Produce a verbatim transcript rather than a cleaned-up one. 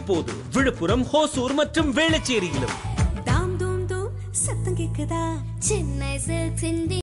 இப்போது விழுப்புரம், ஹோசூர் மற்றும் வேளச்சேரியிலும். தாம் தூம் தூம் சத்தம் கேக்குதா? சென்னை சில்க்ஸின்